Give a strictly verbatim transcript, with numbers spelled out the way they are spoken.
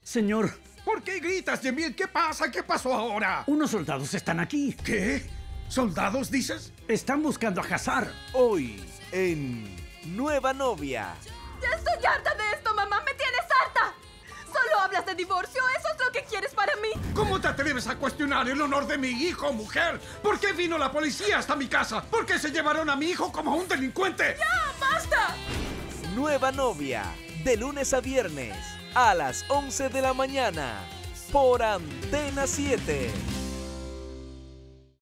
Señor, ¿Por qué gritas, Yemil? ¿Qué pasa? ¿Qué pasó ahora? unos soldados están aquí. ¿Qué? ¿Soldados, dices? Están buscando a Hazar. Hoy en Nueva Novia. ¡Ya estoy harta de esto, mamá! ¡Me tienes harta! Solo hablas de divorcio, ¿eso es lo que quieres para mí? ¿Cómo te atreves a cuestionar el honor de mi hijo, mujer? ¿Por qué vino la policía hasta mi casa? ¿Por qué se llevaron a mi hijo como a un delincuente? ¡Ya, basta! Nueva Novia. De lunes a viernes a las once de la mañana por Antena siete.